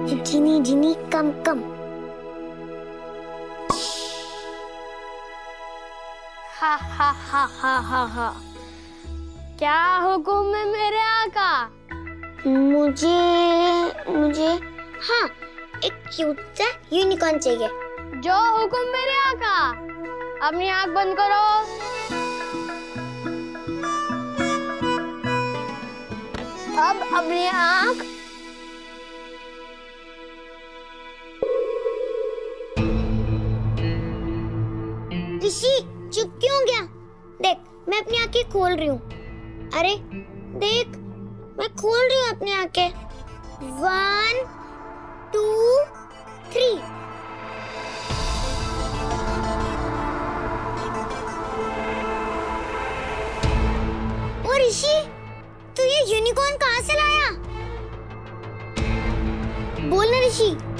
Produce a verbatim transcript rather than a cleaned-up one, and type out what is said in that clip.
जिनी जिनी कम कम। हा हा हा हा हा हा। क्या हुक्म है मेरे आका? मुझे मुझे हाँ, एक क्यूट सा यूनिकॉर्न चाहिए। जो हुक्म मेरे आका। अपनी आंख बंद करो। अब अपनी आंख। ऋषि चुप क्यों हो गया? देख मैं अपनी आंखें खोल रही हूँ। अरे देख मैं खोल रही हूँ अपनी आंखें। One two three. Oh Rishi, तू ये यूनिकॉर्न कहाँ से लाया? बोल ना ऋषि।